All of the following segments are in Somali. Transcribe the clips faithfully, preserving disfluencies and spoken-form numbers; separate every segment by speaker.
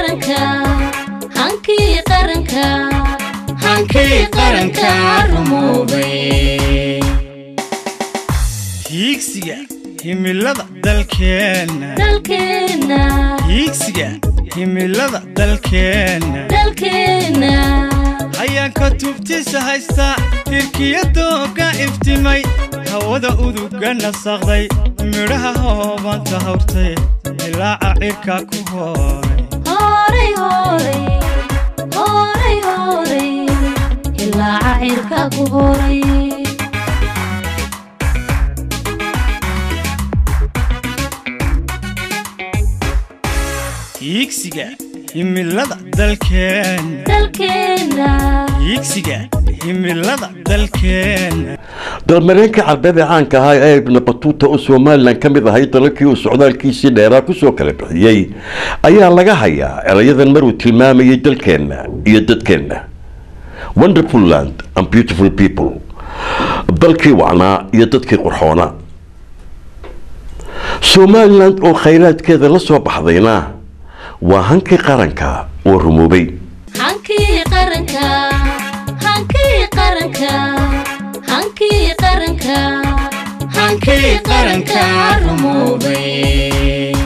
Speaker 1: qaranka hankii qaranka hankii qaranka rumoobay
Speaker 2: hiigsiga himilada dalkeena
Speaker 1: dalkeena
Speaker 2: hiigsiga himilada dalkeena
Speaker 1: dalkeena
Speaker 2: ayaan ka tubtisa haysta tirkiyadooga iftimay hawada uduga nasaqday midhaha hoobanta hawrtay ilaaca cirka ku hooray
Speaker 1: hooray hooray hooray ilaaca cirka ku hooray
Speaker 2: hiigsiga himilada dalkeena
Speaker 1: dalkeena
Speaker 2: hiigsiga himilada dalkeena
Speaker 3: dalmareenka carbeed ee caanka ahaa ee ibn batuuta oo Soomaaliland ka mid ahay dalkii uu socdaalkiisii dheeraa ku soo kala bixiyay ayaa laga hayaa erayadan maruu tilmaamayay dalkeena iyo dadkeena wonderful land and beautiful people dalkii wacnaa iyo dadkii qurxoona Soomaaliland oo khayraadkeeda la soo baxdayna waa hankii qaranka oo rumoobay
Speaker 1: hankii qaranka hankii qaranka hankii qaranka hankii qaranka rumoobay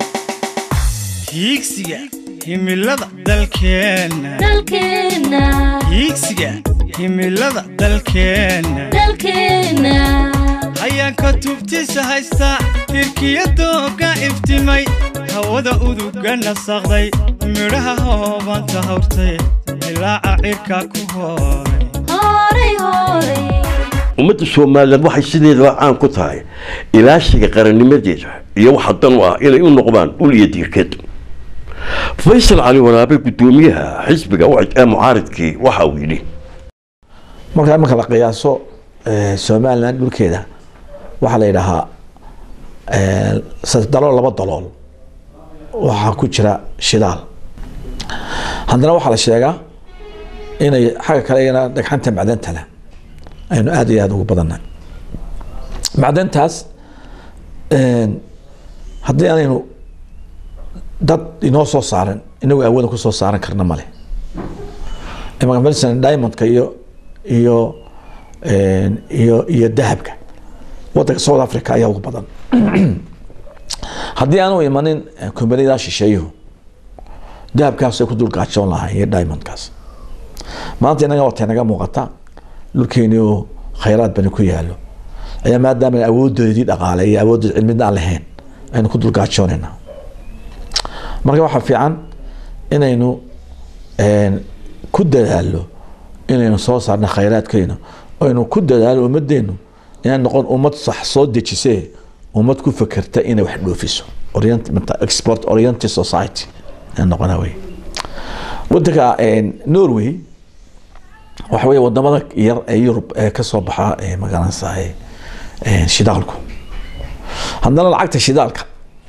Speaker 2: hiigsiga himilada dalkeena
Speaker 1: dalkeena
Speaker 2: hiigsiga himilada dalkeena
Speaker 1: dalkeena
Speaker 2: ayaan ka tubtisa haysta tirkiyadooga iftimay hawada uduga nasaqday midhaha hoobanta hawrtay ilaaca cirka ku hooray
Speaker 1: hooray hooray
Speaker 3: ummadda Soomaaliland waxay sideedaba caan ku tahay ilaashiga qarannimadeeda iyo waxa dan u ah inay u noqdaan ul iyo diirkeed Faysal Ali Waraabe gudoomiyaha xisbiga ee mucaaradkii waxa uu yiri
Speaker 4: marka marka la qiyaaso Soomaaliland dhulkeeda waxa la yiraahdaa ee saddex dalool laba dalool waxa ku jira shidaal haddana waxa la sheegaa inay xaga kale ina dhagxanta macdanta leh aynu aad iyo aad ugu badannahay macdantaas een haddii aanaynu dad inoo soo saaran inagu awooda ku soo saaran karna male imaam Wilson diamondka iyo iyo een iyo iyo dahabka waddanka South Africa ayaa ugu badan haddii aanu imanin kumbalida shisheeyo dahabkaas ay ku dul gaajoon lahayn iyo diamondkaas maanta inaga wata inaga muuqata dhulkeeni oo khayraad bani ku yaalo ayaa maadaama awoodoodii dhaqaale iyo awoodda cilmiga aan lahayn aynu ku dul gaajoonayna marka waxa fiican inaynu een ku dadaalo inaynu soo saarno khayraadkeena oo aynu ku dadaalo ummadeenu inaan noqon ummad sax soo dejisay ummad ku fakarta inay wax dhoofiso orient export oriented society aan noqonaa way waddanka Norway waxa weeye wadamada yar ee Yurub ee ka soo baxa ee magaalada ee shidaalku haddana lacagta shidaalka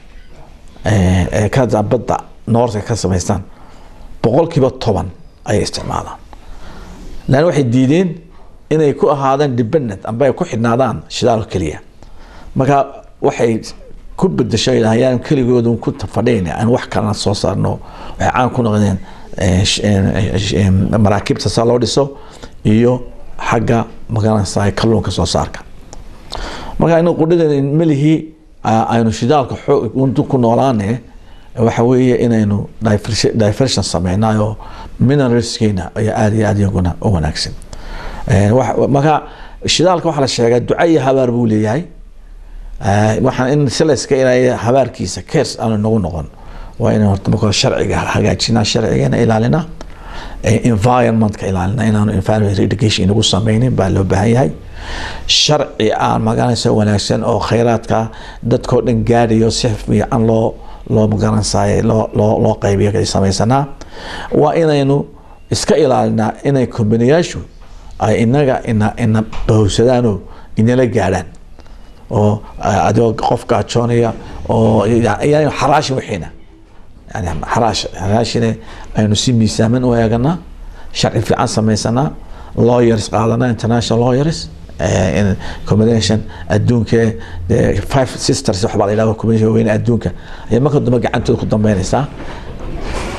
Speaker 4: ee ka badda noorka ka sameystaan boqolkiiba toban ay isticmaalaan lan waxay diideen inay ku ahaadaan dependent amba ay ku xidhnaadaan shidaal kaliya marka waxay ku bedeshay hayaan kaligoodu ku tafadheen aan wax kala soo saarno waxay caan ku noqdeen maraakibta saa loo dhiso iyo xagga magaalada kalluunka soo saarka marka inuu qudhadeen malihi aynu shidaalka xoog ku noolaanay waxa weeye inaynu diversion sameeynayo mineralskeena ayaa aad iyo aad iyaguna u wanaagsan marka shidaalka waxa la sheegay duco iyo habaar buu leeyahay waxaan in silayska inay habaarkiisa kers aanu nagu noqon waa inaan horta marka sharciga hagaajinaa sharcigeena ilaalina environmentka ilaalina inaanu environment education inagu sameynin baa loo baahan yahay sharci aan magaranaysa wanaagsan oo khayraadka dadkoo dhan gaadhayo si fiican loo loo magaranaysa loo loo loo qaybiyo ay sameysana waa inaynu iska ilaalinaa inay kombinayaashu ay inaga ina ina bawsadaan inala gaadhaan oo adoo qofka joonaya oo yani xaraash wixiina يعني حراش حراشنا أنو سيمي سامن وياقنا شرعي في عصا ميسانا lawyers قالنا international lawyers in combination أدونك five sisters وحبا إلى combination وين أدونك هي ما كنت ما قعدت كنت ضميني صح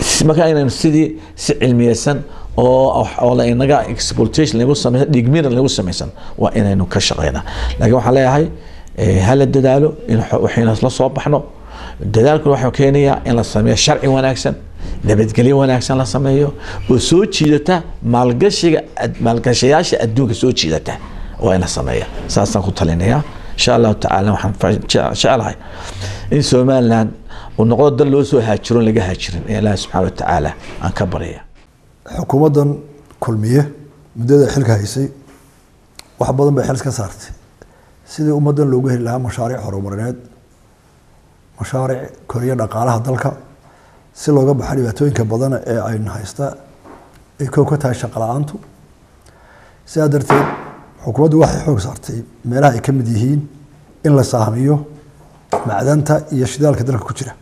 Speaker 4: marka inaynu sidii si cilmiyeysan oo oo la inaga exploitation lagu sameeyo dhigmir lagu sameeysan waa inaynu ka shaqeynaa laakiin waxa leeyahay hal dadaalo in waxayna la soo baxno dadaalku waxa keenaya in la sameeyo sharci wanaagsan nabadgelyo wanaagsan la sameeyo oo soo jiidata maalgashiga maalgashayaasha adduunka soo jiidata waa in la sameeyo saasan ku talinaya insha Allah ta'ala waxaan jecelahay in Soomaaliland oo noqdo dal loo soo haajiron laga haajirin ee Allah subhanahu wa ta'ala aan ka bariya
Speaker 5: xukuumadan kulmiye muddada xilka haysay wax badan bay xil ka saartay sidii ummadan loogu heli lahaa mashaariic horumarineed mashaariic koriya dhaqaalaha dalka si looga baxo dhibaatooyinka badan ee ay haysta ay ka tahay shaqo la'aantu sidaa darteed xukuumaddu waxay xoog saartay meelaha ay ka mid yihiin in la saamiyo macdanta iyo shidaalka dalka ku jira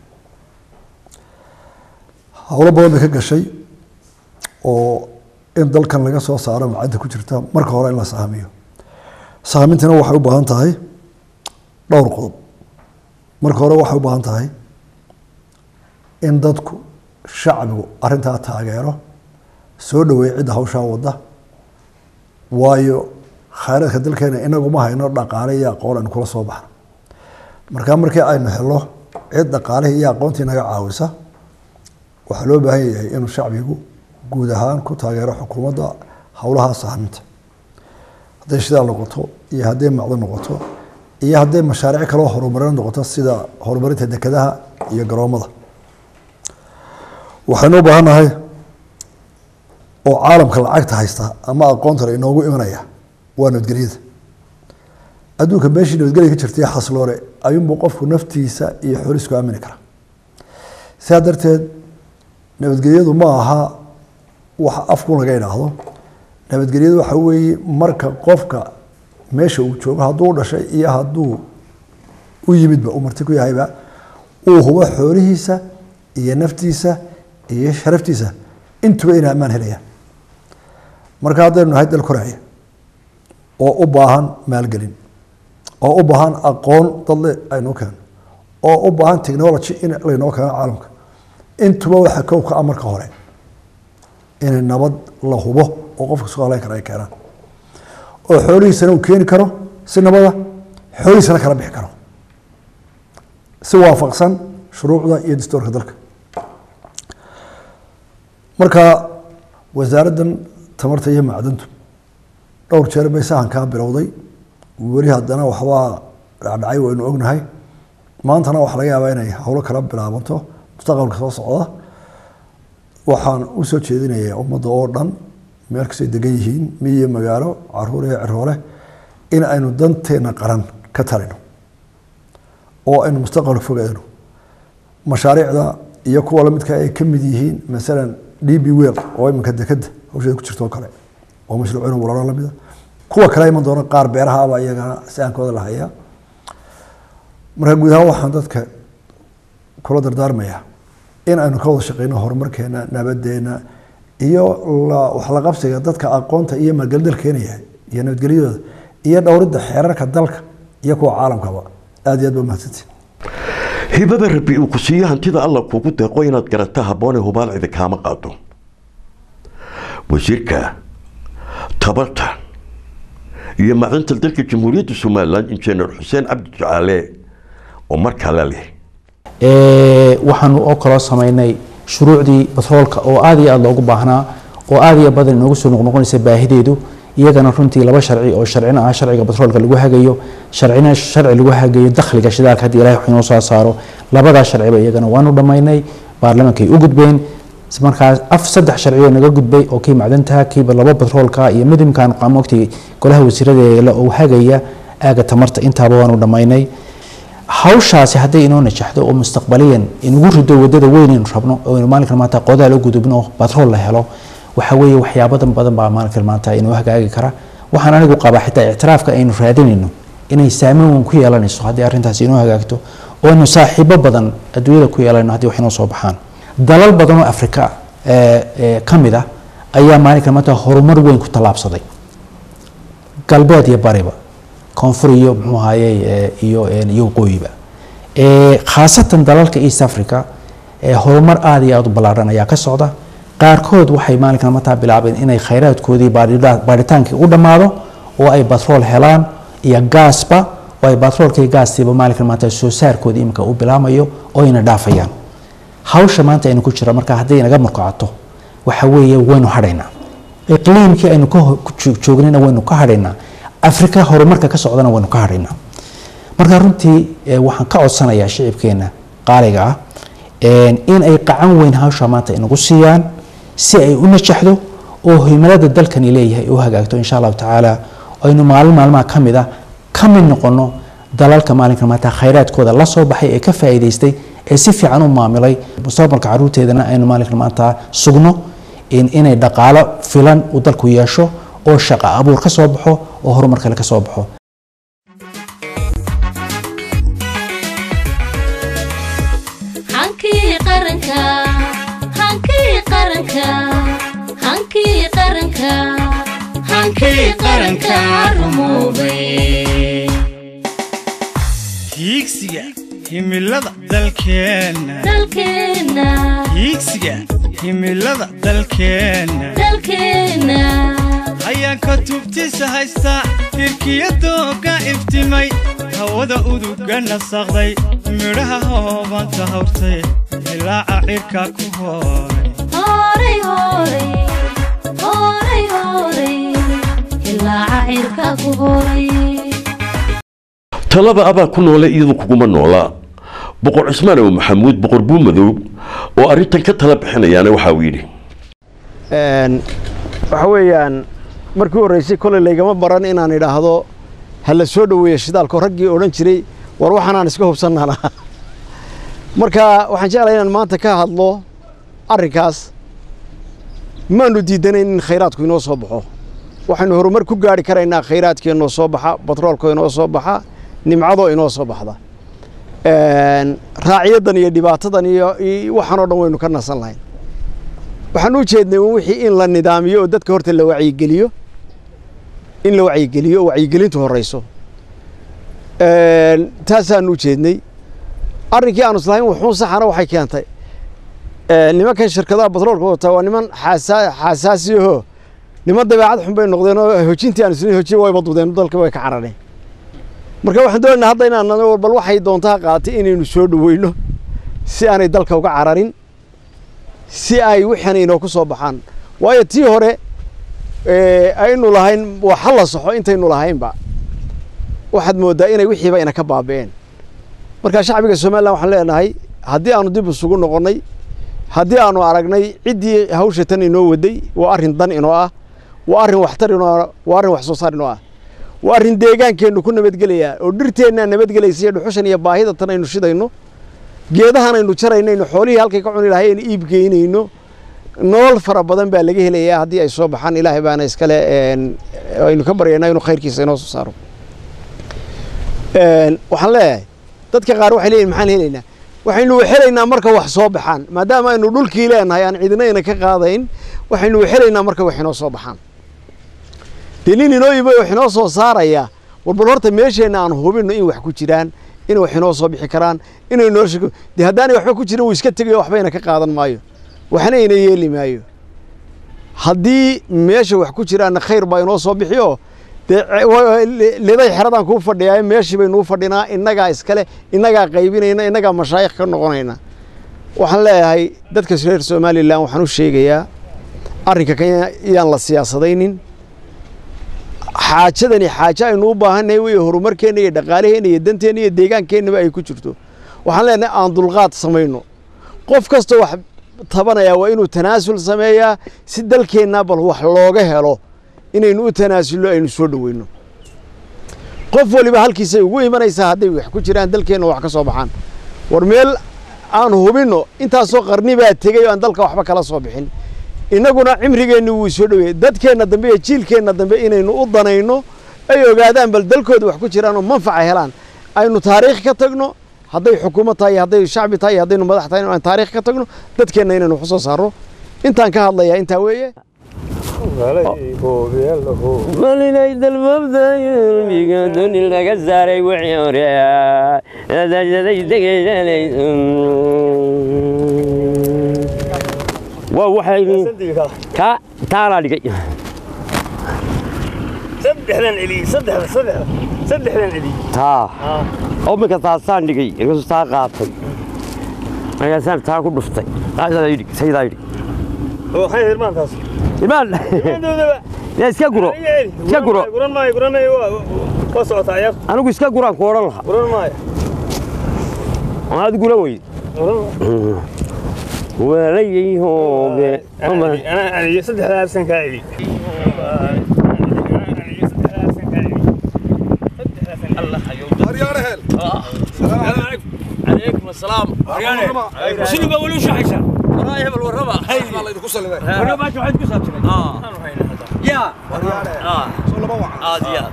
Speaker 5: hawlo badan bay ka gashay oo in dalkan laga soo saaro macdanta ku jirta marka hore in la saamiyo saamintana waxay u baahan tahay dhowr qodob marka hore waxay u baahan tahay in dadku shacbigu arrintaa taageero soo dhaweeyo cidda hawshaa wadda waayo khayraadka dalkeena inagu ma hayno dhaqaale iyo aqoon aynu kula soo baxno markaa markii aynu helo cid dhaqaalihii iyo aqoontii naga caawisa waxaa loo baahan yahay inuu shacbigu guud ahaan ku taageero xukuumadda howlaha saaminta hadday shidaal noqoto iyo hadday macdo noqoto iyo hadday mashaariic kaloo horumarin noqoto sida horumarinta dekedaha iyo garoomada waxaynu u baahannahay oo caalamka lacagta haysta ama aqoonta la inoogu imanaya waa nabadgelyada adduunka meeshii nabadgelya ka jirtay xasloore ayuunbuu qofku naftiisa iyo xooliisku aamini karaa sidaa darteed nabadgelyadu ma aha wax afku laga idhaahdo nabadgelyadu waxa weeye marka qofka meesha uu joogo hadduu dhashay iyo hadduu u yimidba uu marti ku yahayba uu hubo xoolihiisa iyo naftiisa iyo sharaftiisa intuba inay ammaan helayaan marka haddaynu nahay dal koraya oo u baahan maalgelin oo u baahan aqoon dadle aynu keeno oo u baahan technology in laynoo keeno caalamka intuba waxa kow ka amarka hore inay nabad la hubo oo qofka soo haleyn kara ay keenaan oo xoolihiisana uu keeni karo si nabada xoolihiisana kala bixi karo si waafaqsan shuruucda iyo dastuurka dalka marka wasaaraddan tamarta iyo macdantu dhowr jeer bay sahankaa bilowday weli haddana waxbaa dhacdhacay waynu ognahay maantana waxaa laga yaabaa inay howlo kala bilaabanto mustaqbalka soo socda waxaan u soo jeedinayaa ummadda oo dhan meel kastay degan yihiin miyi iyo magaalo caruur iyo ciroole in aynu danteena qaran ka talino oo aynu mustaqbalka fogaano mashaariicda iyo kuwa lamidka ay ka mid yihiin masalan d b wel oo iminka dekeda hawsheeda ku jirto oo kale oo mashruucina walaalo lamida kuwa kale iman doona qaar beerahaaba iyagana si-aankooda la hayaa marka guud ahaan waxaan dadka kula dardaarmayaa in aynu ka wada shaqeyno horumarkeena nabadeena iyo wax la qabsiga dadka aqoonta iyo maalgelin keenaya iyo nabadgelyadooda iyo dhowridda xeerarka dalka iyo kuwa caalamkaba aad iyo aad ba mahadsantiin
Speaker 3: hibada rabbi uu ku siiyo hantida alla kugu deeqo inaad garata habboone hubaal cidi kaama qaado wasiirka tabarta iyo macdanta dalka jamhuuriyadda somaliland injineer xuseen cabdi jacaale oo markaa la leh
Speaker 6: waxaanu oo kala sameynay shuruucdii batroolka oo aad iyo aad loogu baahnaa oo aad iyo badan inoogu soo noqnoqonaysa baahideedu iyagana runtii laba sharci oo sharcina ah sharciga batroolka lagu hagayo sharcina sharci lagu hagayo dakhliga shidaalka haddii ilaahay wax inoo soo saaro labadaa sharciba iyagana waanu dhammaynay baarlamaanka ay u gudbeen markaas af saddex sharci oo naga gudbay oo kii macdantaha kiiba laba batroolka iyo midimkan qaamogtii golaha wasiirada oo hagaya aaga tamarta intaaba waanu dhammaynay hawshaasi hadday inoo najaxdo oo mustaqbaliyan inugu rido wadada weyn aynu rabno oo aynu maalinkan maanta qodaal u gudubno oo batrool la helo waxa weeye waxyaabadan badan baa maalinkan maanta inoo hagaagi kara waxaan anigu qabaa xitaa ictiraafka aynu raadinayno inay saameyn weyn ku yeelanayso haddii arrintaasi inoo hagaagto oo aynu saaxiibo badan adduunyada ku yeelanayno haddii wax inoo soo baxaan dalal badan oo afrika ka mid ah ayaa maalinkan maanta horumar weyn ku tallaabsaday galbeed iyo bariba koonfur iyo muxuu ahaayey iyo iyo waqooyiba khaasatan dalalka east africa horumar aad iyo aad u ballaaran ayaa ka socda qaarkood waxay maalinkan maanta bilaabeen inay khayraadkoodii baadhitaankii u dhammaado oo ay batrool helaan iyo gaasba oo ay batroolka iyo gaastiiba maalinkan maanta soo saarkoodii imika u bilaamayo oo ayna dhaafayaan hawsha maanta aynu ku jira marka hadday naga murkacato waxa weeye waynu hadhaynaa iqliimkii aynu ka joognayna waynu ka hadhaynaa afrika horumarka ka socdana waynu ka hadhaynaa marka runtii waxaan ka codsanayaa shicibkeena qaaliga ah in ay qacan weyn hawsha maanta inagu siiyaan si ay u najaxdo oo himilada dalkani leeyahay u hagaagto insha allahu tacaala aynu maalin maalmaha ka mid ah ka mid noqono dalalka maalinka maanta khayraadkooda la soo baxay ee ka faa'iidaystay ee si fiican u maamulay mustaqbalka caruurteedana aynu maalinka maanta sugno in inay dhaqaalo filan uu dalku yeesho oo shaqo abuur ka soo baxo oo horumar kale ka soo baxo
Speaker 1: hankii qaranka hankii qaranka hankii qaranka hankii qaranka rumoobay
Speaker 2: hiigsiga himilada dalkeenna
Speaker 1: dalkeenna
Speaker 2: hiigsiga himilada dalkeenna
Speaker 1: dalkeenna
Speaker 2: ayaan ka tubtisa haysta tirkiyadooga iftimay hawada uduga nasaqday midhaha hoobanta hawrtay ilaaca cirka ku hooray
Speaker 1: hooray hooray hooray hooray ilaaca cirka ku hooray
Speaker 3: talada abaa ku noole iyadu kuguma noola boqor cismaan oo maxamuud boqor buumadow oo arintan ka tala bixinayaana waxa uu yidhi
Speaker 7: een waxa weeyaan markii horeysay kole laygama baran inaan idhaahdo hal soo dhaweeyo shidaalka raggii oran jiray war waxaan aan iska hubsanaana marka waxaan jeclahay inaan maanta ka hadlo arrinkaas maanu diidanayn in khayraadku inoo soo baxo waxaanu horumar ku gaari karaynaa khayraadkeena soo baxa batroolka inoo soo baxa nimcado inoo soo baxda een raaciyadan iyo dhibaatadan iyo waxaan oo dhan waynu ka nasan lahayn waxaan u jeednay wixii in la nidaamiyo oo dadka horta la wacyi geliyo in la wacyi geliyo wacyi gelintu horeyso een taasaan u jeednay arrinkii aanu islahayn wuxuu saxana waxay keentay ee nimankan shirkadaha batroolka wata waa niman xasaasiyo niman dabeecad xun bay noqdeen oo hojintii aan isla hojiye way badudeen dalka way ka carareen marka waxaan doonaynaa hadda inaan bal waxay doontaa qaatay inaynu soo dhaweyno si aanay dalka uga cararin si ay wixan inoo ku soo baxaan waayo tii hore ee aynu lahayn waxa la saxo intaynu lahaynba waxaad moodaa inay wixiiba ina ka baabeen marka shacbiga Soomaaliland waxaan leenahay haddii aanu dib isugu noqonay haddii aanu aragnay cidii hawsha tan inoo waday waa arrin dan inoo ah waa arrin waxtar inoo waa arrin wax soo saar inoo ah waa arrin deegaankeenu ku nabadgelaya oo dhirteena nabadgelaysa dhuxushan iyo baahida tan aynu shidayno geedahan aynu jarayno xoolihii halkay ka cuni lahaayeen iib geynayno nool fara badan baa laga helayaa haddii ay soo baxaan ilaahay baana iskale een aynu ka baryaynaa inuu khayrkiisa inoo soo saaro een waxaan leeyahay dadka qaar waxay leeyihiin maxaan helaynaa waxaynu helaynaa marka wax soo baxaan maadaama aynu dhulkii leenahay aan cidinayna ka qaadayn waxaynu helaynaa marka wax inoo soo baxaan dilin inoo ibo wax inoo soo saaraya warbal horta meesheena aan hubino in wax ku jiraan in wax inoo soo bixi karaan inay noo sheego de haddaan waxba ku jirin uu iska tagayo waxbayna ka qaadan maayo waxna ina yeeli maayo haddii meesha wax ku jiraan khayr baa inoo soo bixiyo de leeday xiradan ku fadhiyaa meeshii baynu fadhinaa inaga iskale inaga qaybinayna inaga mashaayikh ka noqonayna waxaan leeyahay dadka reer Soomaaliland waxaan u sheegayaa arrinka kan iyaan la siyaasadaynin xaajadani xaaja aynu u baahanay way horumarkeena iyo dhaqaalaheena iyo danteena iyo deegaankeena ay ku jirto waxaan leenahay aan dulqaad sameeyno qof kasta wax tabanaya waa inuu tanaasul sameeyaa si dalkeena bal wax looga helo inaynu u tanaasulo aynu soo dhaweyno qof waliba halkiisa ugu imanaysa haday wax ku jiraan dalkeena wax ka soo baxaan war meel aan hubino intaasoo qarni baa tagay oo aan dalka waxba kala soo bixin inaguna cimrigeenu wuu soo dhaweey dadkeena dambe iyo jiilkeena dambe inaynu u danayno ay ogaadaan bal dalkooda wax ku jiraan oo manfac helaan aynu taariikh ka tagno haday xukuumad tahay haday shacbi tahay hadaynu madax tahay aan taariikh ka tagno dadkeena inaynu wax soo saaro intaan ka hadlayaa inta weeye
Speaker 8: مالي المبدا بيقدون الغزاري وعيوريا هذا جدي دقي ووحي كا تعال لي
Speaker 9: صدح لنا علي صدح صدح صدح لنا علي
Speaker 8: ها أمك تاسان لي يقول ساقاتي أنا سام تاكل بفتي هذا يدي سيد يدي
Speaker 9: هو خير ما تاس
Speaker 8: إيمان يا سكجرو سكجرو
Speaker 9: قرن ماي قرن ماي وصوت عيال
Speaker 8: أنا قلت سكجرو كورا لها
Speaker 9: قرن ماي
Speaker 8: هذا قروي وليه هو
Speaker 9: أنا أنا يصدح هذا سن كايدي الله حيوم
Speaker 10: يا رهل
Speaker 9: السلام عليكم عليكم السلام شنو بقولوا شو حيشا رايح بالوربا
Speaker 10: الله يدكو سلمي
Speaker 9: وربا شو عندكم سابتين اه يا اه
Speaker 10: سو لبا وعد
Speaker 9: اه ديا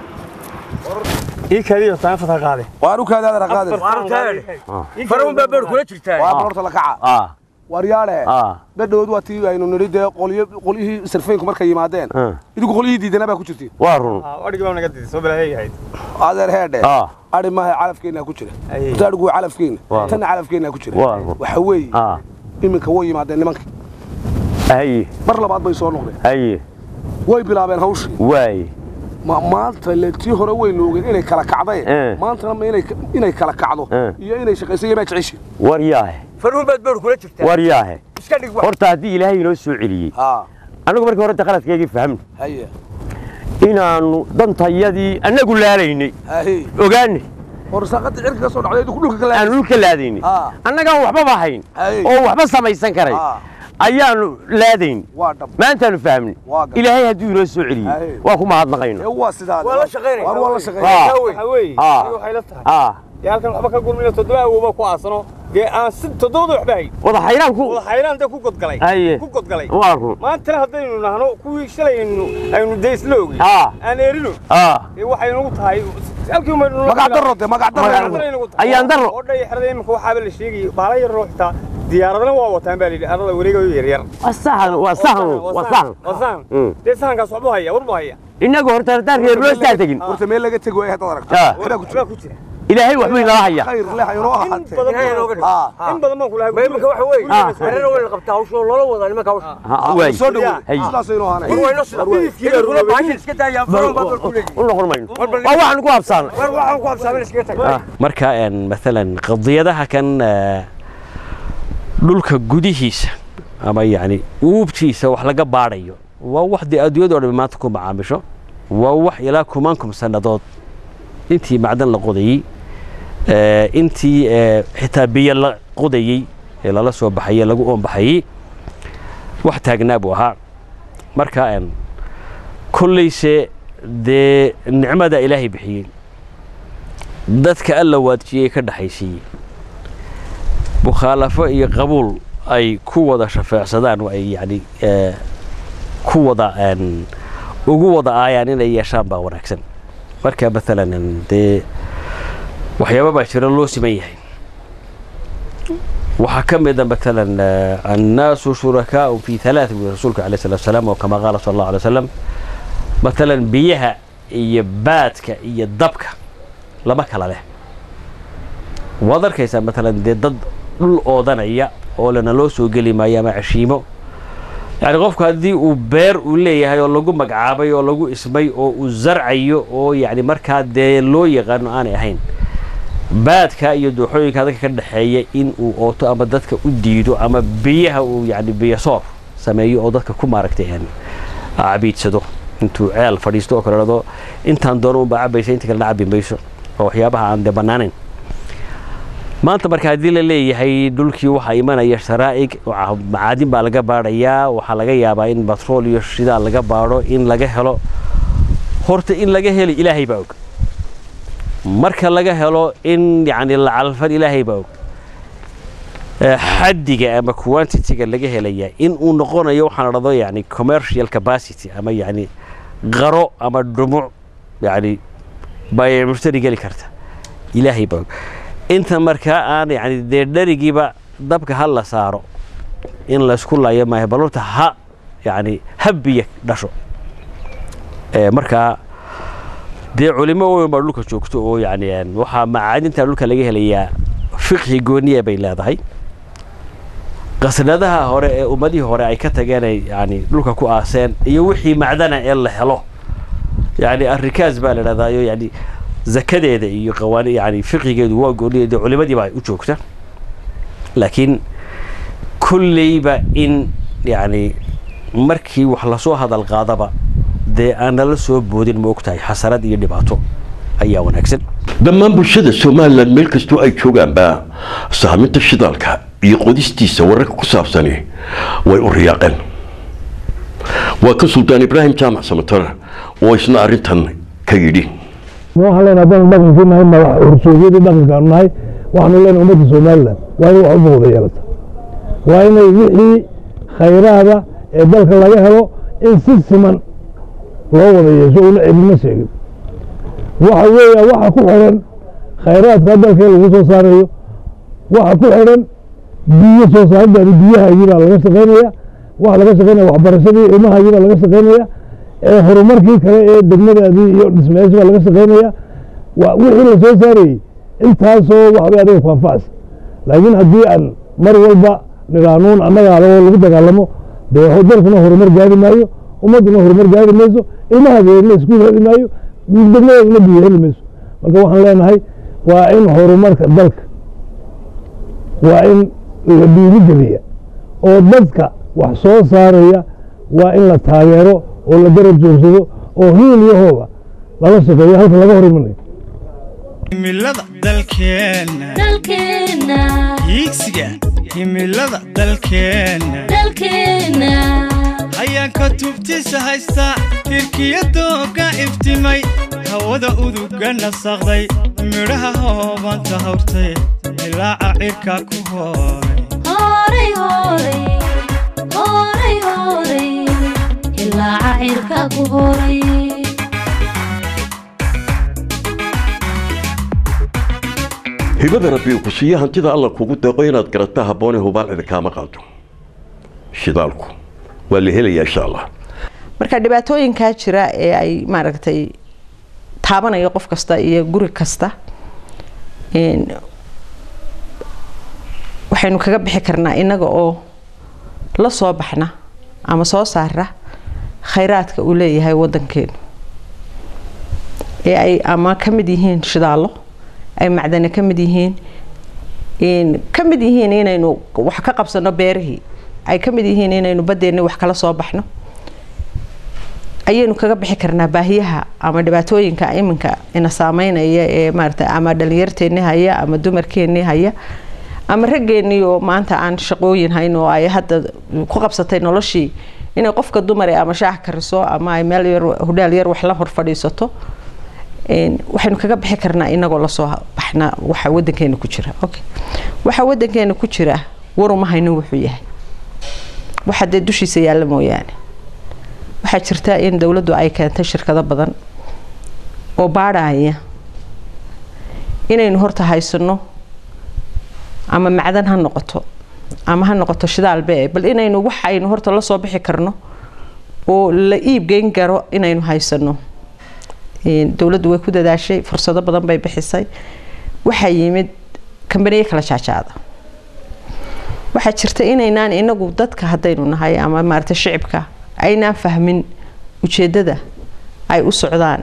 Speaker 9: اي كليو صافه قاده
Speaker 10: وانو كذا هذا قادر
Speaker 9: فرون بابر كula jirtaa
Speaker 10: waa barta la kaca
Speaker 8: آه
Speaker 10: waryaale
Speaker 8: آه
Speaker 10: dadhood waa tii aynu niri de qoliyo qolihii sarfeenku markay yimaadeen idigu qolihii diidana baa ku jirtay
Speaker 8: وارون
Speaker 9: wadhigi baa naga diiday soo balay yahay
Speaker 10: adeer heedhe
Speaker 8: آه
Speaker 10: ari ma calafkeena ku jira taadhigu calafkeena tan calafkeena ku jira waxa weey
Speaker 8: آه
Speaker 10: iminka way yimaadeen nimanka
Speaker 8: أي
Speaker 10: mar labaad bay soo noqdeen
Speaker 8: أي
Speaker 10: way bilaabeen hawshii
Speaker 8: واي
Speaker 10: ma maanta leetii hore way noogeen inay kala kacdeen maanta ma inay inay kala kacdo iyo inay shaqeysay ma jeceshay
Speaker 8: ورياه
Speaker 9: فرون بابر kula jirtaa
Speaker 8: ورياه
Speaker 9: iska dhig
Speaker 8: horta haddii ilaahay inoo soo celiyey anigu markii hore qaladkeygii fahmay
Speaker 10: haye
Speaker 8: inaanu dantayadii anagu laalaynay
Speaker 10: haye
Speaker 8: ogaanay
Speaker 10: horsaqada cirka ka soo dhacday ku dhulka kala
Speaker 8: aan dhulka laadaynay annagaan waxba bahayn oo waxba samaysan karay ayaanu laadayn maantaanu fahmnay ilaahay hadduu inoo soo celiyey waa ku mahadnaqayno
Speaker 10: waa sidaa
Speaker 9: waa la shaqeynaya
Speaker 10: waa la shaqeynaya
Speaker 9: waxa weeye waxay la tahay يا halkan waxba ka gurmina toddoba uba ku aasano ee aan si toddoba waxba hay
Speaker 8: wada xayraan ku
Speaker 9: wada xayraan ku godgalay ku godgalay
Speaker 8: waaru
Speaker 9: maanta hadaynu nahno kuwii shalaynu aynu deesloogi aan eerino ee waxay nagu tahay halkii ma
Speaker 10: magac daro de magac daro
Speaker 8: ayaan daro
Speaker 9: oo dhay xirday imka waxa la sheegay baalay ruuxta diyaaradana waa wataan baa leeyahay arada wareegayo yar yar
Speaker 8: wasahan wasahan wasahan
Speaker 9: wasahan deesahan ka socdo haya warba haya
Speaker 8: inagu horta tar reer loo istaagin
Speaker 10: horta meel laga tago ay hada aragto
Speaker 9: waxba ku jira
Speaker 8: إلهي وحبي لا هيا
Speaker 10: خير لا هيا روح
Speaker 9: إن بدل ما كلها ما يمكن وحوي أنا ولا قبتها وش ولا ولا ما كوش
Speaker 8: وين
Speaker 10: صدق لا سينو هنا
Speaker 9: هو نص كذا ولا بعدين سكتها يا فرن بدل كله
Speaker 8: والله غرمين والله عن قواب صار
Speaker 9: والله عن قواب صار سكتها
Speaker 11: مركا إن مثلا قضيتها كان دولك جوديهيس أما يعني وبتيس وحلقة باريو وواحد أديود ولا ما تكون معامشة وواحد إلى كمانكم سندات أنتي معدن لقضي آه انتي آه حتابية لقضيي إلا لا سو بحية لقوم بحيي وحتاجنا بوها مركا إن كل شيء ده نعمة ده إلهي بحيي ذاتك ألا وادشي كده حيشي مخالفة قبول أي قوة شفاعة صدان وأي يعني آه قوة أن وقوة يعني إن أي شاب وركسن مركا مثلا إن ده وحيابا باشر الله سميه وحكم إذا مثلا الناس شركاء في ثلاث من رسولك عليه الصلاة والسلام وكما قال صلى الله عليه وسلم مثلا بيها يباتك يدبك لما كلا له وذر كيسا مثلا ضد الأوضانية أولا لوسو قلي ما يما عشيمو يعني قفك هذه وبير وليه هاي اللوجو مقعابي اللوجو اسمي أو زرعي أو يعني مركز ده لو يغنوا أنا هين baadka iyo dooxooyinka dadka ka dhaxeeya in uu ooto ama dadka u diido ama biyaha uu yaani biyo soof sameeyo oo dadka ku maaragtay aan aabiidsado intuu ceel fadhiisto oo kale rado intaan doono u baacabaysa inta kale caabin bayso oo waxyaabaha aan debanaanin maanta marka hadii la leeyahay dhulkii waxa imanaya sharaa'ig macaadin baa laga baarayaa waxa laga yaabaa in petrol iyo shidaal laga baaro in laga helo horta in laga helo ilaahay baa og marka laga helo in yani lacalfan ilaahay baa og xaddiga ama quantity-ga laga helaya in uu noqonayo waxaan rado yani commercial capacity ama yani qaro ama dhumuc yani bay mushtari gali karta ilaahay baa og inta marka aan yani dee dharigiiba dabka hal la saaro in la isku laayo maaha balorta ha yani habbiya dhasho marka dee culimo weyn baa dhulka joogto oo yani waxa macaadinta dhulka laga helayaa fiqhi gooniya bay leedahay qasnadaha hore ee ummadii hore ay ka tageen yani dhulka ku aaseen iyo wixii macdana ee la helo yani arrikaas baa la radaayo yani zakadeeda iyo qawaani yani fiqigeedu waa gooliyada culimadii baa u joogta laakiin kulliba in yani markii wax la soo hadal qaadaba de aan la soo boodin ma ogtahay xasarad iyo dhibaato ayaa wanaagsan
Speaker 3: dhammaan bulshada Soomaaliland meel kastoo ay joogaanba saaminta shidaalka iyo qodistiisa wararka ku saabsan way u riyaaqeen waa ka Sultaan Ibrahim Jaamac Samatar oo isna arintan ka yidhi
Speaker 12: noo haleen haddaan dhaqankiinahay madax ursuugyadii dhaqankaanu nahay waxaanu leenahay ummadda Soomaaliland waa in wax u muuqda yeelata waa inay wixii khayraada ee dalka laga helo in si siman loo wada yeesho una cidina sheegin waxa weeya waxa ku xiran khayraadka dalka lagu soo saarayo waxa ku xiran biyo soo saaridda biyaha iyada laga shaqeynaya waxa laga shaqeynaya waxbarashadii ilmaha iyada laga shaqeynaya ee horumarkii kale ee degmadaadii iyo dhismayaasha laga shaqeynaya wixii la soo saarayay intaasoo waxbay adiga ku anfacaysa laakiin haddii aan mar walba nidaanuun annaga lagu dagaalamo dee dalkuna horumar gaari maayo ummadduna horumar gaari mayso ilmahadeedna iskuul heli maayo degmadeedna biyo heli mayso marka waxaan leenahay waa in horumarka dalka waa in la dhiirigeliya oo dadka wax soo saaraya waa in la taageero oo la garab joogsado oo hiil iyo hooba lala shaqeeyo halka laga hor imanayo
Speaker 2: himilada dalkeena
Speaker 1: dalkeena
Speaker 2: hiigsiga himilada dalkeena
Speaker 1: dalkeena
Speaker 2: ayaan ka tubtisa haysta hirkiyadooga iftimay hawada uduga nasaqday midhaha hoobanta hawrtay ilaaca cirka ku hooray
Speaker 1: hooray hooray hooray hooray ilaaca cirka ku hooray
Speaker 3: hibada rabbi ku siiya hantida alla kugu deeqo inaad garato habboon hubaal cid kaama qaado shidaalku waa la helayaa insha Allah
Speaker 13: marka dhibaatooyinka jira ee ay maaragtay taabanayo qof kasta iyo guri kasta in waxaynu kaga bixi karnaa inaga oo la soo baxna ama soo saara khayraadka uu leeyahay wadankeenu ee ay ama kamid yihiin shidaalo ay macdana kamid yihiin in kamid yihiin inaynu wax ka qabsano beerihii ay kamid yihiin inaynu badeena wax kala soo baxno ayaynu kaga bixi karnaa baahiyaha ama dhibaatooyinka iminka ina saameynaya ee maarta ama dhalinyarteena haya ama dumarkeena haya ama raggeeni oo maanta aan shaqooyin hayn oo ay hadda ku qabsatay noloshii inay qofka dumar ama shaax kariso ama ay meel yar hodaal yar wax la hor fadhiisato een waxaynu kaga bixi karnaa inagoo la soo baxna waxa wadankeena ku jira okay waxa wadankeena ku jira waruma hayno wuxuu yahay waxa dad dushiisa yaala mooyaane waxa jirta in dawladdu ay keentay shirkado badan oo baadhaya inaynu horta haysano ama macdan ha noqoto ama ha noqoto shidaal bee bal inaynu waxaynu horta la soo bixi karno oo la iib geyn karo inaynu haysano in dawladdu way ku dadaashay fursado badan bay bixisay waxa yimid kambaniye kala jaajaada waxa jirta inaynaan inagu dadka hadaynu nahay ama maarta shicibka aynaan fahmin ujeedada ay u socdaan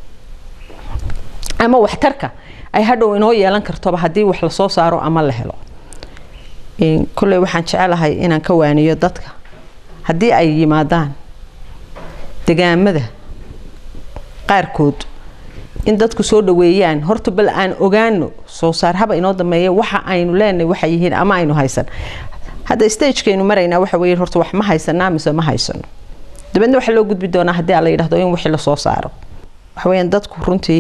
Speaker 13: ama waxtarka ay hadhow inoo yeelan karto hadii wax la soo saaro ama la helo in kulay waxaan jecelahay inaan ka waaniyo dadka hadii ay yimaadaan deegaamada qaarkood in dadku soo dhaweeyaan horta bal aan ogaano soo saar haba inoo dameeyo waxa aynu leenahay waxa yihiin ama aynu haysan hada stage-keenu marayna waxa weeyeen horta wax ma haysanaa mise ma haysano dabadna waxa loo gudbi doonaa hadii la yiraahdo in wixii la soo saaro waxa weeyaan dadku runtii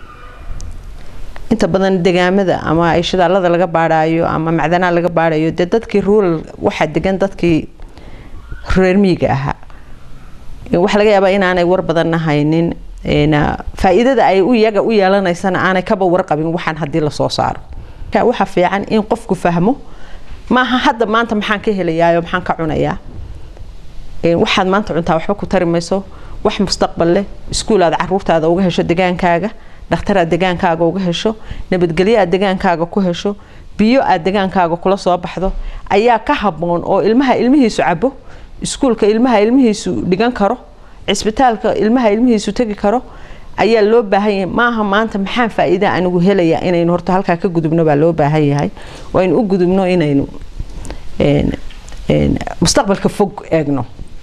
Speaker 13: inta badan deegaamada ama ay shidaalada laga baadhayo ama macdanaha laga baadhayo dadkii rural waxa degan dadkii reer miyiga ahaa waxa laga yaabaa inaanay war badan haynin ina faa'iidada ay u yaga u yeelanaysana aanay kaba warqabin waxaan hadii la soo saaro ka waxa fiican in qofku fahmo ma aha hadda maanta maxaan ka helayaa maxaan ka cunayaa ee waxaad maanta cuntaa waxba ku tarimayso wax mustaqbal leh iskuulaad caruurtaada uga hesho degaankaaga dhakhtar deegaankaaga uga hesho nabadgelyo deegaankaaga ku hesho biyo aad degaankaaga kula soo baxdo ayaa ka habboon oo ilmaha ilmihiisu cabo iskuulka ilmaha ilmihiisu dhigan karo cisbitaalka ilmaha ilmihiisu tagi karo ayaa loo baahan yahay maaha maanta maxaan faa'iido anigu helaya inaynu horta halkaa ka gudubno baa loo baahan yahay waa in u gudubno inaynu een een mustaqbalka fog eegno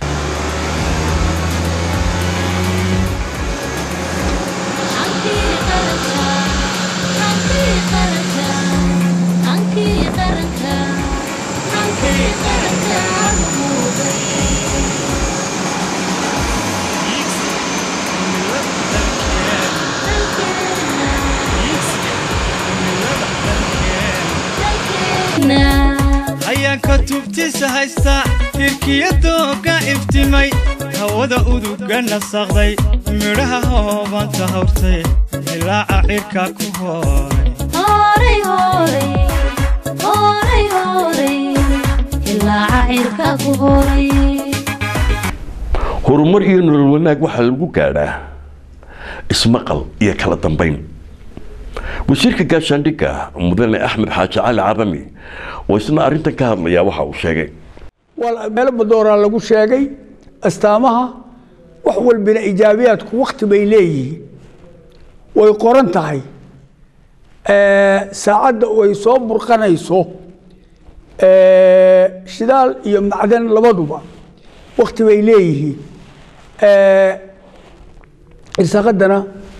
Speaker 2: hayaanka tubtiisa haysta hirkiya dooga iftimay hawada uduga nasaqday midhaha hoobanta hawrtay ilaaca cirka ku hooray
Speaker 1: hooray hooray hooray ilaaca cirka ku hooray
Speaker 3: horumar iyo nolol wanaag waxaa lagu gaadhaa ismaqal iyo kala dambayn wasiirka gaashaandhigga mudane axmed xaaji cali cadami oo isna arrintan ka hadlaya waxa uu sheegay
Speaker 14: meel badooraa lagu sheegay astaamaha wax walbina ijaabiyaadku waqti bay leeyihiin way qoran tahay saacadda way soo burqanayso shidaal iyo macdan labaduba waqti bay leeyihiin irsaaqadana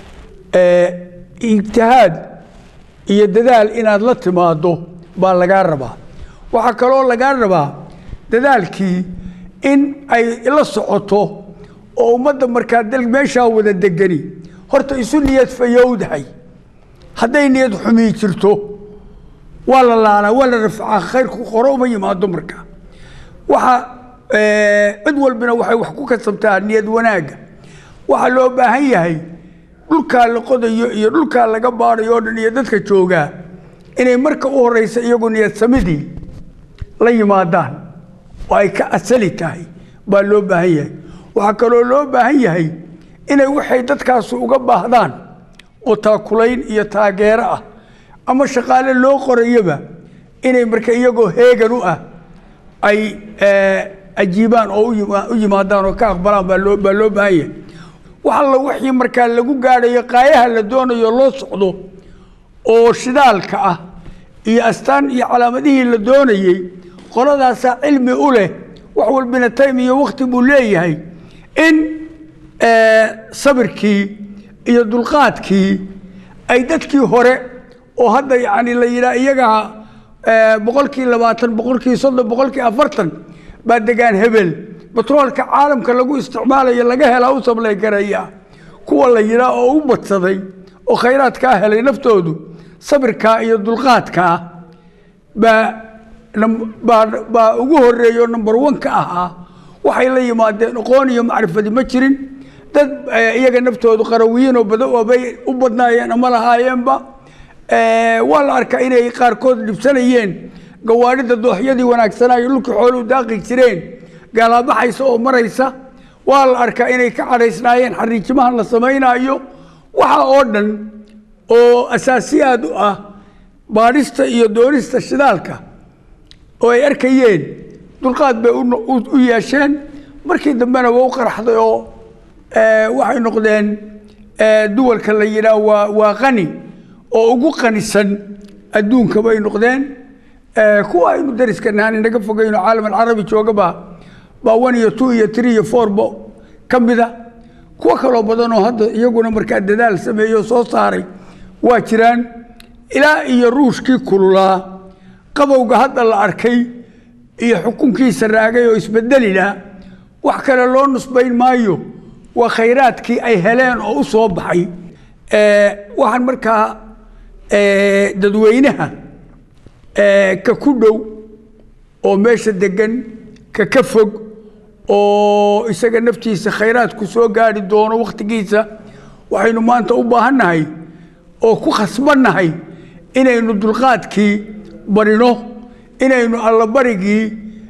Speaker 14: ijtihaad iyo dadaal inaad la timaado baa lagaa rabaa waxaa kaloo lagaa rabaa dadaalkii in ay la socoto oo ummadda markaa dal meeshaa wada degani horta isu niyad fayowdahay hadday niyad xumii jirto waa la laanaa waa la rafcaa khayrku hore uma yimaado markaa waxa cid walbina waxay wax ku kasabtaa niyad wanaagga waxaa loo baahan yahay dhulkaa la qodayo iyo dhulkaa laga baarayo oo dhan iyo dadka joogaa inay marka u horeysa iyagu niyad samidii la yimaadaan oo ay ka asali tahay baa loo baahan yahay waxaa kaloo loo baahan yahay inay waxay dadkaasu uga baahdaan oo taakulayn iyo taageero ah ama shaqaale loo qorayaba inay marka iyagoo heegan u ah ay ajiibaan oo u yimaadaan oo ka aqbalaan baa loo baa loo baahan yahay waxa la wixii markaa lagu gaadhayo qaayaha la doonayo loo socdo oo shidaalka ah iyo astaan iyo calaamadihii la doonayay qoladaasaa cilmi u leh wax walbina time iyo waqti buu leeyahay in sabirkii iyo dulqaadkii ay dadkii hore oo hadda yacni la yidhaha iyaga boqolkii labaatan boqolkii soddon boqolkii afartan baa degaan hebel batroolka caalamka lagu isticmaalayo laga helaa u sablay garaya kuwa la yidhaa oo u badsaday oo khayraadkaa helay naftoodu sabirkaa iyo dulqaadkaa baa baa ugu horreeya oo number one ka ahaa waxay la yimaadeen aqoon iyo macrifadi ma jirin dad iyaga naftoodu qarawiyiin oo badan oo bay u badnaayeen ama lahaayeenba waa la arkaa inay qaarkood dhibsanayeen gawaarida dooxyadii wanaagsanaayo dhulkii xooluhu daaqi jireen gaalaabaxaysa oo maraysa waa la arkaa inay ka cadhaysnaayeen xariijimahan la samaynaayo waxa oo dhan oo asaasiyaad u ah baadhista iyo doonista shidaalka oo ay arkayeen dulqaad bay u yeesheen markii dambena waa u qaraxday oo waxay noqdeen duwalka la yidhaah waa waa qani oo ugu qanisan adduunka bay noqdeen kuwa aynu dariska nahan inaga fogayno caalam alcarabi joogaba baa one iyo two iyo three iyo four bo ka mida kuwa kaloo badan oo hadda iyaguna markaa dadaal sameeyo soo saaray waa jiraan ilaa iyo ruushkii kululaa qabowga hadda la arkay iyo xukunkiisa raagay oo isbedelila wax kale loo nusbayn maayo waa khayraadkii ay heleen oo u soo baxay waxaan markaa dadweynaha ka ku dhow oo meesha degan ka ka fog oo isaga naftiisa khayraadku soo gaari doono waqtigiisa waxaynu maanta u baahannahay oo ku khasbannahay inaynu dulqaadkii barino inaynu allabarigii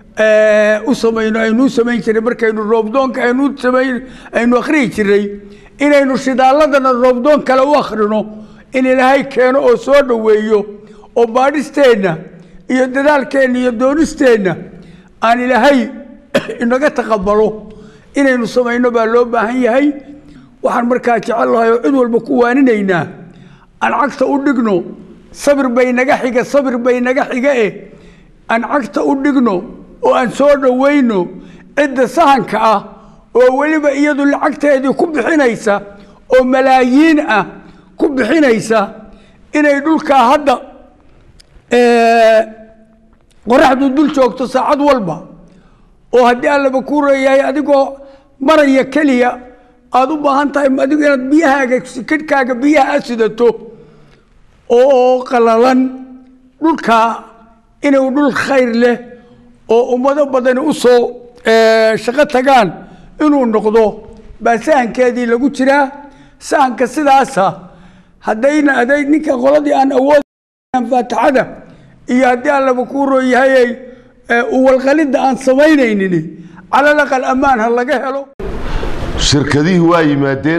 Speaker 14: u samayno aynu u samayn jiray markaynu roobdoonka aynu samayn aynu akhriyi jiray inaynu shidaalladana roobdoon kale u akhrino in ilaahay keeno oo soo dhoweeyo oo baadhisteenna iyo dadaalkeenna iyo doonisteenna aan ilaahay inaga taqabbalo inaynu samayno baa loo baahan yahay waxaan markaa jecel lahay oo cid walba ku waaninaynaa aan cagta u dhigno sabir bay naga xiga sabir bay naga xiga eh aan cagta u dhigno oo aan soo dhowayno cidda sahanka ah oo weliba iyadu lacagteedii ku bixinaysa oo malaayiin ah ku bixinaysa inay dhulkaa hadda qoraxdu dul joogto saacad walba oo haddii allaba kuu reeyahay adigoo maraya keliya aada u baahan tahay adigu inaad biyahaaga sikidhkaaga biyaha sidato oo qalalan dhulkaa inuu dhul khayr leh oo ummado badani u soo shaqo tagaan inuu noqdo baa sahankeedii lagu jiraa sahanka sidaasa haddayna aday ninka qoladii aan awoodaan faataxada iyo haddii allaba kuu rooyahayay uwalqalidda aan samaynaynin calal aqal ammaan ha laga helo
Speaker 15: shirkadihii waa yimaadeen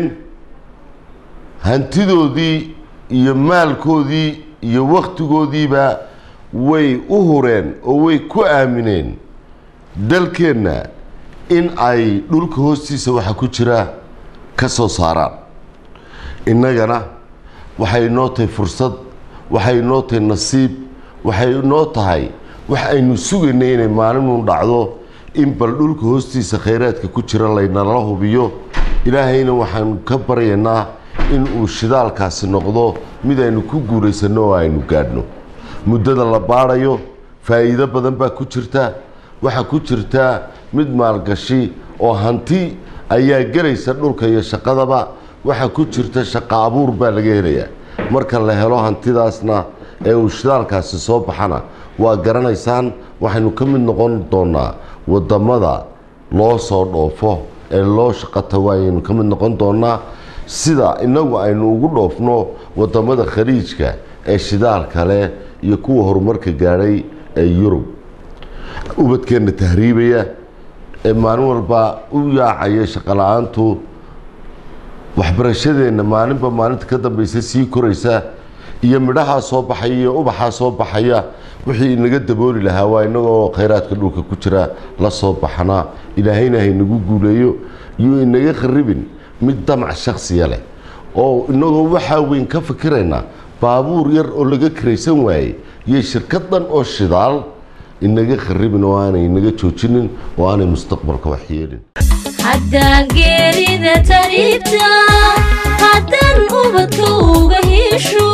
Speaker 15: hantidoodii iyo maalkoodii iyo wakhtigoodiiba way u hureen oo way ku aamineen dalkeenna in ay dhulka hoostiisa waxa ku jira ka soo saaraan innagana waxay noo tahay fursad waxay noo tahay nasiib waxay noo tahay wax aynu sugaynay inay maalinun dhacdo in bal dhulka hoostiisa khayraadka ku jira laynala hubiyo ilaahayna waxaanu ka baryaynaa in uu shidaalkaasi noqdo mid aynu ku guulaysanno oo aynu gaadhno muddada la baadhayo faa'iido badan baa ku jirta waxaa ku jirta mid maalgashi oo hanti ayaa gelaysa dhulka iyo shaqadaba waxaa ku jirta shaqo abuur baa laga helayaa marka la helo hantidaasna ee uu shidaalkaasi soo baxana waa garanaysaan waxaynu ka mid noqon doonaa wadamada loo soo dhoofo ee loo shaqo tago ayaynu ka mid noqon doonaa sida inagu aynu ugu dhoofno wadamada khaliijka ee shidaal kale iyo kuwa horumarka gaadhay ee yurub ubadkeenna tahriibaya ee maalin walba u yaacaya shaqo la-aantu waxbarashadeenna maalinba maalinta ka dambaysa sii koraysa iyo midhahaa soo baxaya iyo ubaxaa soo baxaya wixii inaga dabooli lahaa waa inagoo khayraadka dhulka ku jira la soo baxnaa ilaahayna haynagu guuleeyo iyo inaga kharibin mid damac shakhsiya leh oo inagoo waxaa weyn ka fikiraynaa baabuur yar oo laga kiraysan waayey iyo shirkad dhan oo shidaal inaga kharibin oo aanay inaga joojinin oo aanay mustaqbalka wax yeelin
Speaker 1: haddaan geerida tariibta haddaan ubadka uga hesho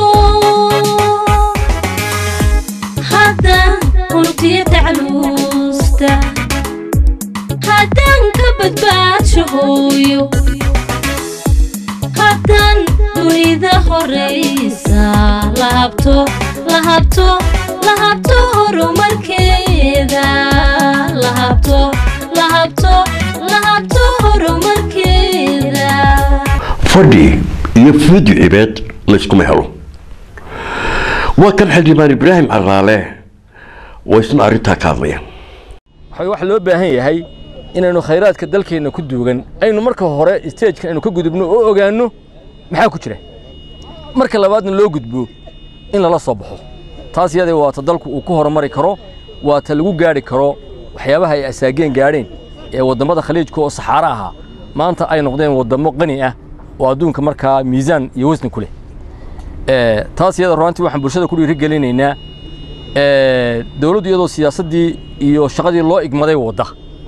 Speaker 1: haddaan unugtiya tacluusta haddaan ka badbaadsho hooyo haddaan dunida horaysa lahabto lahabto lahabto horumarkeeda lahabto lahabto lahabto horumarkeeda
Speaker 3: fadhi iyo fidi cibaad layskuma helo waa kan xildhibaan ibraahim caraale oo isna arrintaa ka hadlaya
Speaker 11: waxa loo baahan yahay inaynu khayraadka dalkeena ku duugan aynu marka hore stage aynu ka gudubno oo ogaano maxaa ku jira marka labaadna loo gudbo in lala soo baxo taas iyada waa ta dalku uu ku horumari karo waa ta lagu gaari karo waxyaabaha ay asaageen gaadheen ee wadamada khaliijka oo saxaara ahaa maanta ay noqdeen wadamo qani ah oo adduunka markaa miisaan iyo wasni ku leh ee taas iyada runtii waxaan bulshada ku dhiirigelinaynaa ee dawladdu iyadoo siyaasadii iyo shaqadii loo igmaday wada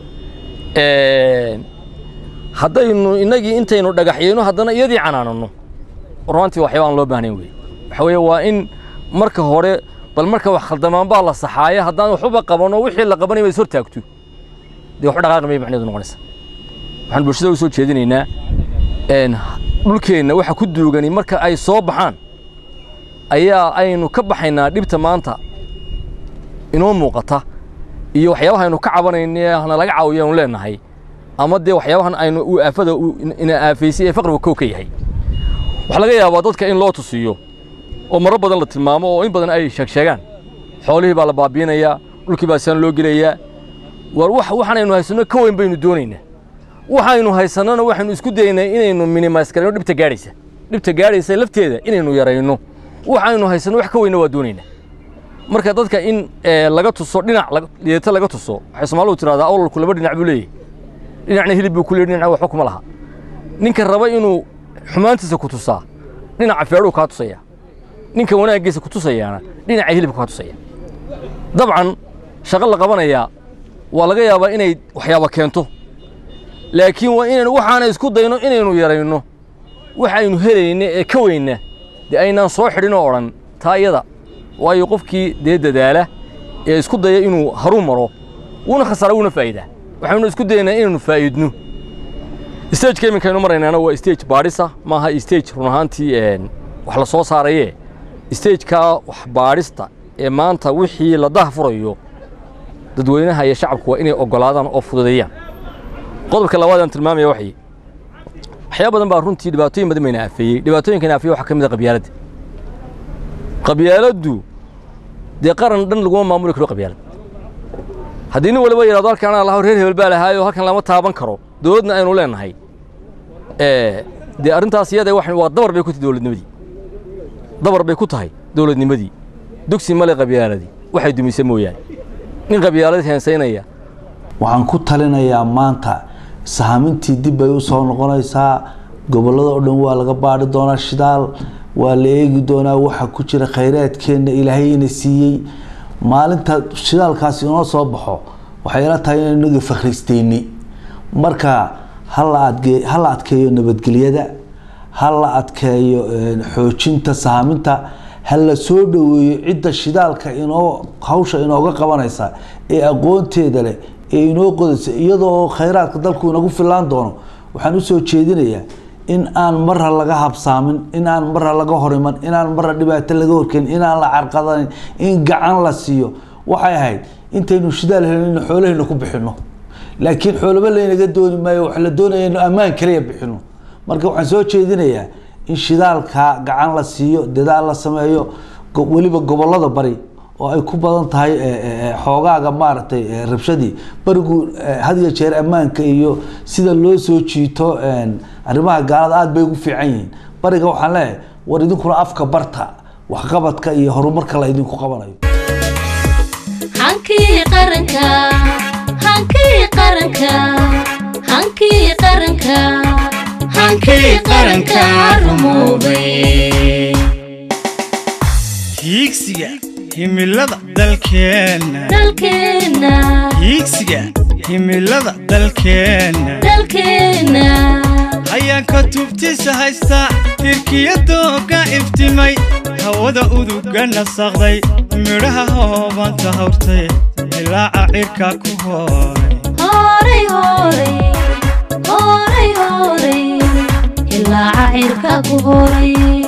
Speaker 11: ee haddaynu inagii intaynu dhagaxyeyno haddana iyadii canaanano runtii waxyaabaan loo baahnayn weey waxa weeye waa in marka hore bal marka wax khaldamaan baa la saxaaya haddaan waxba qabano wixii la qabanay is hortaagto dee wax dhaqaaqmay macnaheedu noqonaysa waxaan bulshada u soo jeedinaynaa een dhulkeena waxa ku duugani marka ay soo baxaan ayaa aynu ka baxaynaa dhibta maanta inoo muuqata iyo waxyaabaha aynu ka cabanayno laga caawiyo aan leenahay ama dee waxyaabahan aynu u aafada ina aafaysay ee faqriga koo ka yahay waxa laga yaabaa dadka in loo tusiyo oo marar badan la tilmaamo oo in badan ay sheeg sheegaan xoolihii baa la baabiinayaa dhulkii baa saan loo gelayaa war wax waxaan aynu haysano ka weyn baynu doonaynaa waxaynu haysanana waxaynu isku daynaa inaynu minimize karayno dhibta gaadhaysa dhibta gaadhaysa lafteeda inaynu yarayno waxaynu haysano wax ka weyna waa doonaynaa
Speaker 16: marka dadka in laga tuso dhinac liidata laga tuso waxay Soomaalidu tiraahdaa awlalku laba dhinac buu leeyahay dhinacna hilib buu ku leeyahay dhinacna waxba kuma laha ninka raba inuu xumaantiisa ku tusaa dhinaca feeru ka tusaya ninka wanaagiisa ku tusayana dhinaca hilibka ka tusaya dabcan shaqo la qabanaya waa laga yaabaa inay waxyaabo keento laakiin waa inaan waxaan isku dayno inaynu yarayno waxaynu helayna ee ka weyna de aynaan soo xidhin oo oran taayada waayo qofkii de dadaala ee isku daya inuu haru maro una khasaro una faa'iida waxaanu isku daynaa inaynu faa'iidno stage gaming kaynu maraynaana waa stage baadhisa maaha stage run ahaantii een wax la soo saaraye stage ka wax baadhista ee maanta wixii la dahfurayo dadweynaha iyo shacabku waa inay ogolaadaan oo fududeeyaan qodobka labaad aan tilmaamayo waxay waxyaabo badan baa runtii dhibaatooyin badan meena afeeyay dhibaatooyinkan afeeyay waxa kamid ah qabyaalada qabyaaladu de qaran dhan lagu maamuli karo qabyaalad haddii nin waliba yiraahdo halkan Allah reer hebel baa lahaay oo halkan lama taaban karo dawladna aynu leenahay ee de arintaas iyada wax waa dabar bay ku tahay dawladnimadii dabar bay ku tahay dawladnimadii dugsi male qabyaaladii waxay dumisay mooyaan nin qabyaalad heensaynaya
Speaker 4: waxaan ku talinayaa maanta sahaamintii dib ay u soo noqonaysaa gobolada oo dhan waa laga baari doonaa shidaal waa la eegi doonaa waxa ku jira khayraadkeena ilaahay ina siiyay maalinta shidaalkaasi inoo soo baxo waxay la tahay inaynu naga fakhristeeni marka hal adke hal adkeeyo nabadgelyada hal adkeeyo xoojinta sahaaminta hal la soo dhaweeyo cidda shidaalka inoo hawsha inooga qabanaysa ee aqoonteeda leh ee inoo qodaysa iyadoo khayraadka dalku inagu filaan doono waxaan u soo jeedinayaa in aan marra laga habsaamin in aan marra laga horiman in aan marra dhibaato laga horkeen in aan la carqadayn in gacan la siiyo waxay ahayd intaynu shidaal helin xoolaheena ku bixino laakiin xoolaba laynaga dooni maayo wax la doonayo in ammaan kaliya bixino marka waxaan soo jeedinayaa in shidaalka gacan la siiyo dadaal la sameeyo waliba gobolada bari oo ay ku badan tahay xoogaaga maartay rabshadii barigu had iyo jeer ammaanka iyo sida loo soo jiito arrimaha gaalada aad bay ugu fiican yihiin bariga waxaan leeyahay war idinkuna afka barta wax qabadka iyo horumarka la idinku qabanayo
Speaker 1: hankii qaranka hankii qaranka hankii qaranka hankii qaranka rumoobay
Speaker 2: hiigsiga himilada dalkeena
Speaker 1: dalkeena
Speaker 2: hiigsiga himilada dalkeena
Speaker 1: dalkeena
Speaker 2: hayaanka tubtiisa haysta tirkiyadooga iftimay hawada uduga nasaqday midhaha hoobanta hawrtay ilaaca cirka ku hooray
Speaker 1: hooray hooray hooray hooray ilaaca cirka ku hooray